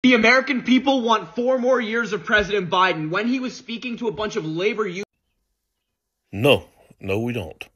The American people want 4 more years of President Biden. When he was speaking to a bunch of labor unions. No, we don't.